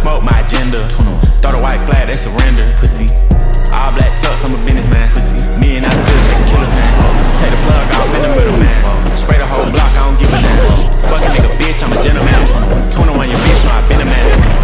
smoke, my agenda. Throw the white flag, they surrender. Pussy. All black tux, I'm a businessman. Pussy. Me and I still take killers, man. Take the plug off in the middle, man. Spray the whole block, I don't give a damn. Fucking nigga, bitch, I'm a gentleman. 21, your bitch, know I been a man.